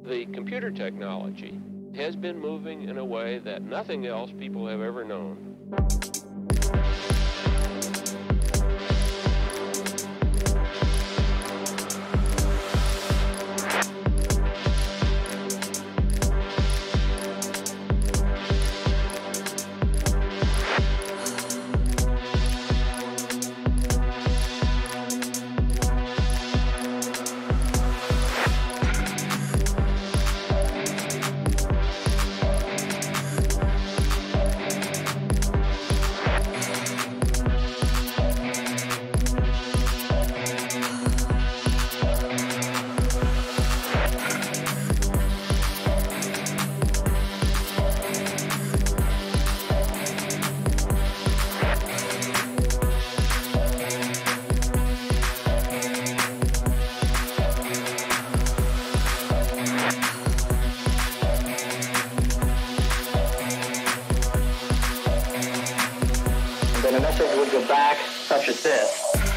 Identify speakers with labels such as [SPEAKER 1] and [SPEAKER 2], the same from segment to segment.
[SPEAKER 1] The computer technology has been moving in a way that nothing else people have ever known.
[SPEAKER 2] Then a message would go back such as this.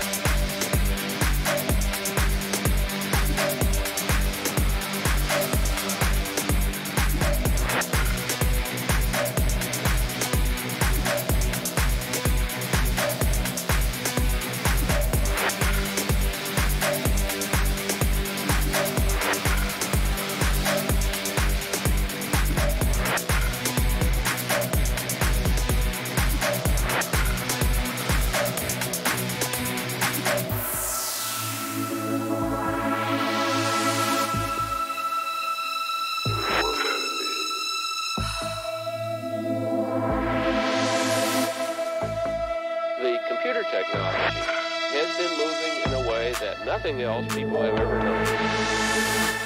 [SPEAKER 1] The computer technology has been moving in a way that nothing else people have ever known.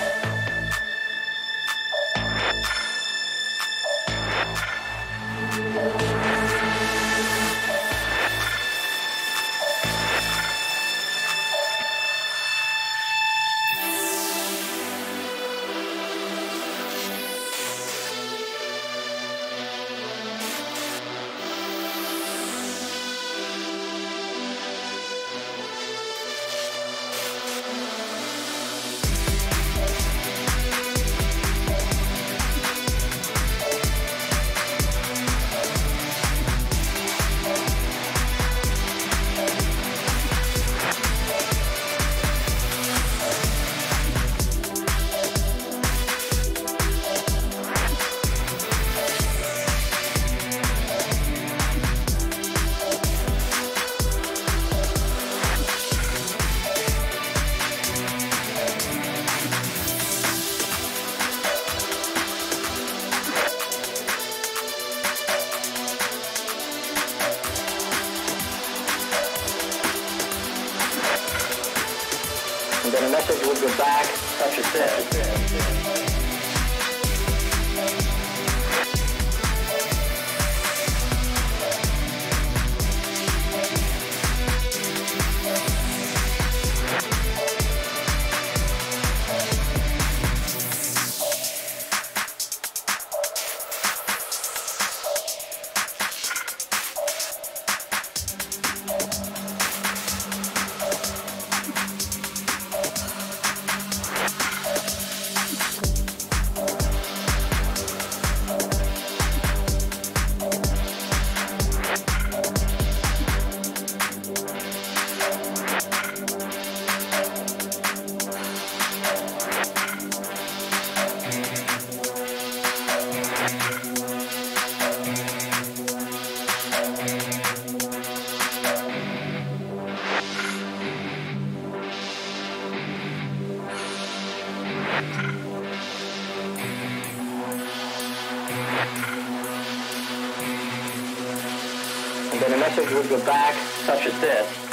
[SPEAKER 1] And then a message would go back such as this. And then a message would go back such as this.